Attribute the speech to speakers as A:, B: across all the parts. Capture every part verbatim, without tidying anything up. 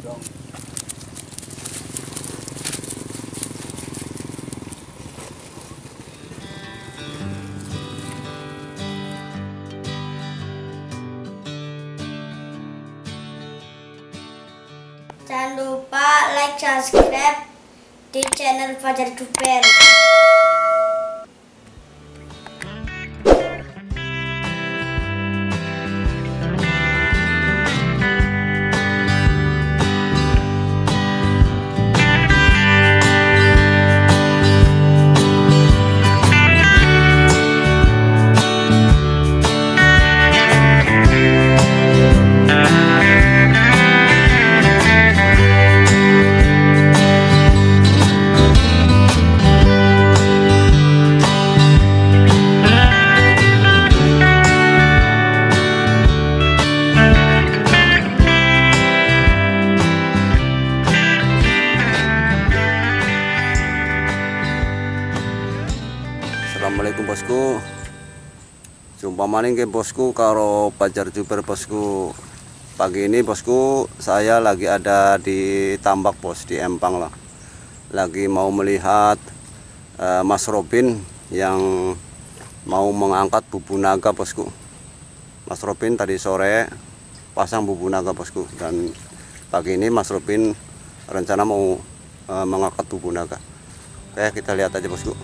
A: dong.
B: Jangan lupa like, subscribe di channel Fajar Duper.
C: Assalamualaikum bosku. Jumpa maning ke bosku karo Fajar Duper bosku. Pagi ini bosku saya lagi ada di tambak bos di Empang lah. Lagi mau melihat uh, Mas Robin yang mau mengangkat bubu naga bosku. Mas Robin tadi sore pasang bubu naga bosku, dan pagi ini Mas Robin rencana mau uh, mengangkat bubu naga. Oke, kita lihat aja bosku.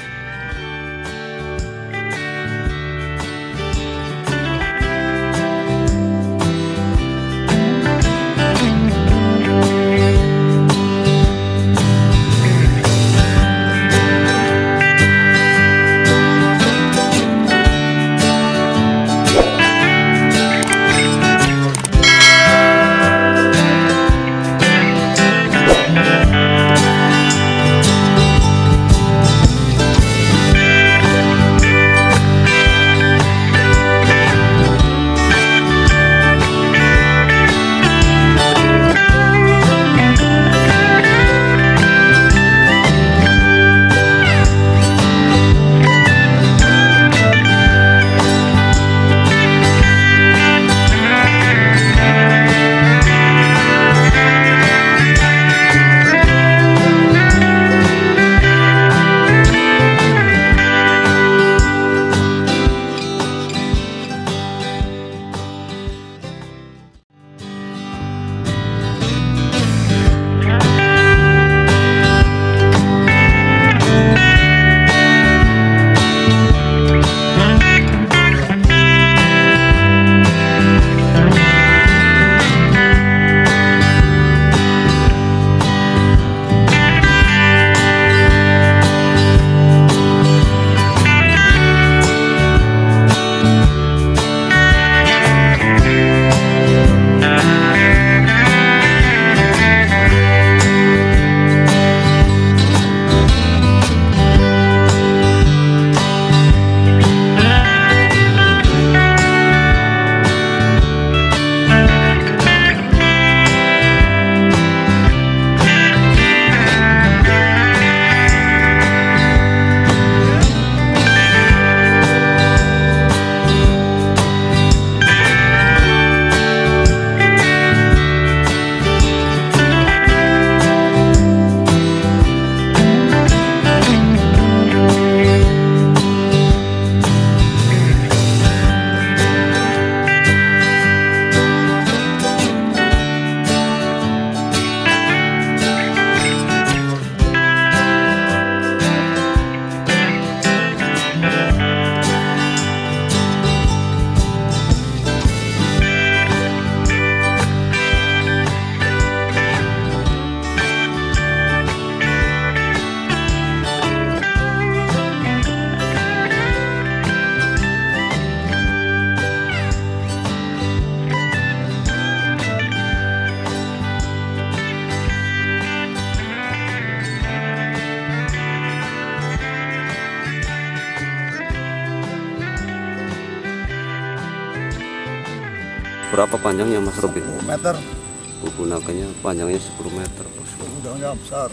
C: Berapa panjangnya Mas Robin?
A: sepuluh meter.
C: Bubu naganya panjangnya sepuluh meter bosku.
A: Udangnya besar.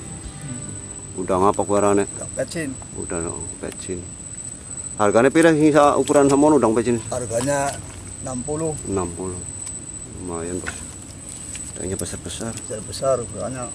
C: Udang apa kuarane?
A: Udang pecin.
C: Udang pecin. Harganya pira sih ukuran samon udang pecin?
A: Harganya enam puluh.
C: enam puluh. Lumayan bos. Udangnya besar-besar.
A: Besar-besar banyak.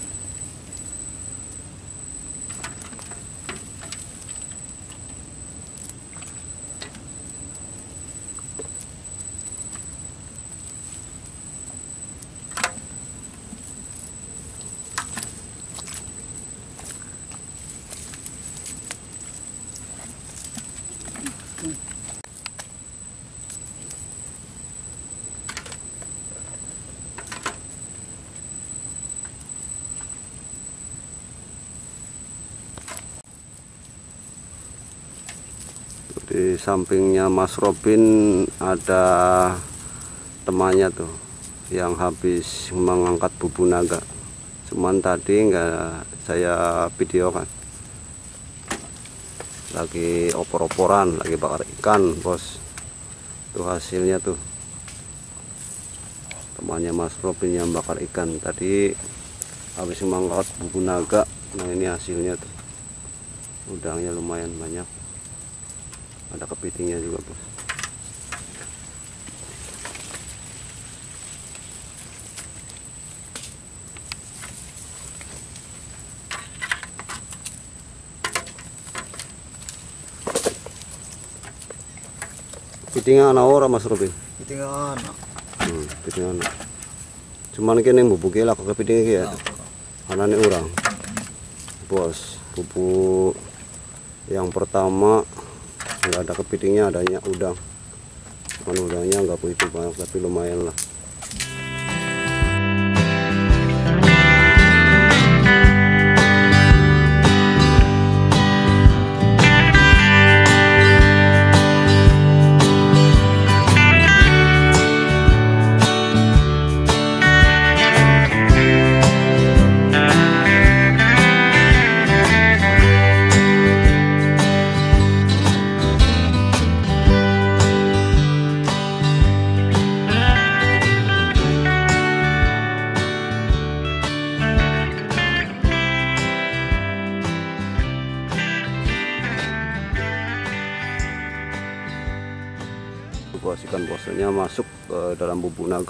C: Di sampingnya Mas Robin ada temannya tuh yang habis mengangkat bubu naga. Cuman tadi nggak saya videokan. Lagi opor-oporan, lagi bakar ikan, bos. Tuh hasilnya tuh. Temannya Mas Robin yang bakar ikan tadi habis mengangkat bubu naga. Nah, ini hasilnya tuh. Udangnya lumayan banyak. Ada kepitingnya juga, bos. Kepitingnya anak orang, Mas Robin.
A: Kepiting anak.
C: Hmm, kepiting anak. Cuman kene bubu lah ke kepiting ya. Anane orang. Bos, bubu yang pertama nggak ada kepitingnya, adanya udang. Cuman udangnya nggak begitu banyak tapi lumayan lah. Bos, ikan bosannya masuk ke dalam bubu naga.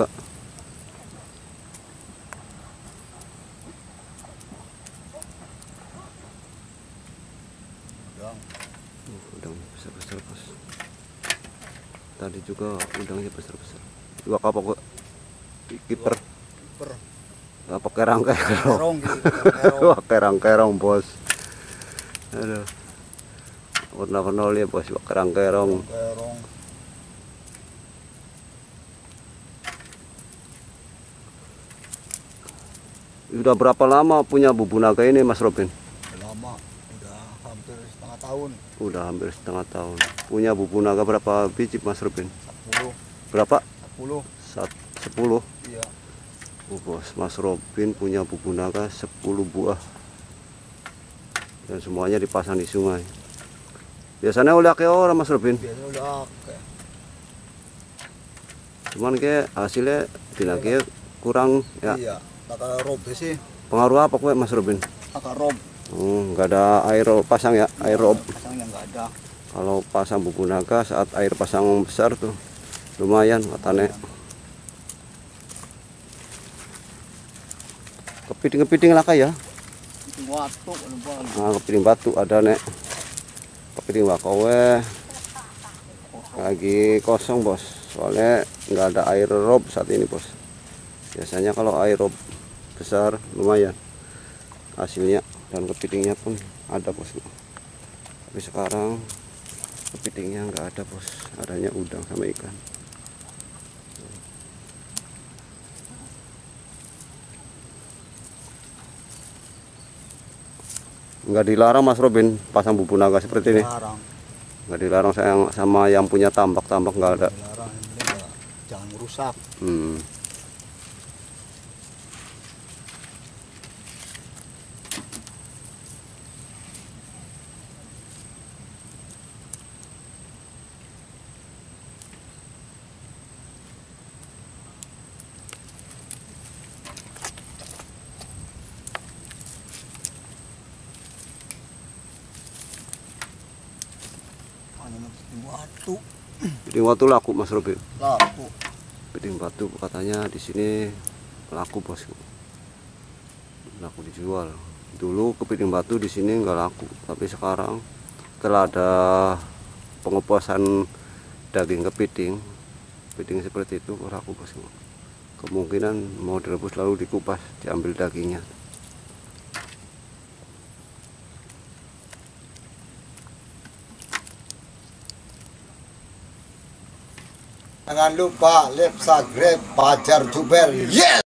A: Udang.
C: Uh, udang besar-besar, bos. Tadi juga udangnya besar-besar. Dua kapok kiper.
A: Kiper.
C: Nggak pakai rangkai.
A: Kerong gitu.
C: Wah, kerang-kerong, bos. Aduh. Warna-warna ya, bos. Kerang-kerong.
A: Kerong.
C: Udah berapa lama punya bubu naga ini, Mas Robin?
A: Lama, udah hampir setengah tahun.
C: Udah hampir setengah tahun. Punya bubu naga berapa biji, Mas Robin?
A: Sepuluh.
C: Berapa?
A: Sepuluh.
C: Sat, sepuluh.
A: Iya.
C: Oh, bos, Mas Robin punya bubu naga sepuluh buah. Dan semuanya dipasang di sungai. Biasanya oleh ke orang, Mas Robin.
A: Biasanya udah kayak.
C: Cuman kayak hasilnya tidak kayak kurang ya.
A: Iya. Takar rob sih.
C: Pengaruh apa kue, Mas Robin?
A: Takar rob.
C: Oh, nggak ada air pasang ya, air rob.
A: Pasangnya nggak ada.
C: Kalau pasang bubu naga saat air pasang besar tuh lumayan katanya. Kepiting-kepiting lah kayak.
A: Kepiting watu,
C: Nah, kepiting batu ada nek. Kepiting wakawe lagi kosong, bos. Soalnya nggak ada air rob saat ini, bos. Biasanya kalau air rob besar lumayan hasilnya dan kepitingnya pun ada, bos. Tapi sekarang kepitingnya nggak ada, bos. Adanya udang sama ikan. Nggak dilarang, Mas Robin, pasang bubu naga seperti ini.
A: Dilarang.
C: Nggak dilarang sayang sama yang punya tambak-tambak, nggak ada.
A: Dilarang, ini nggak, jangan merusak.
C: Hmm.
A: Kepiting watu.
C: Kepiting watu laku, Mas Robin.
A: Laku.
C: Kepiting batu katanya di sini laku bosku, laku dijual. Dulu kepiting batu di sini nggak laku, tapi sekarang setelah ada pengepuasan daging kepiting, kepiting seperti itu laku bosku. Kemungkinan mau direbus lalu dikupas, diambil dagingnya.
D: Jangan lupa like, subscribe, Fajar Juber. Yes!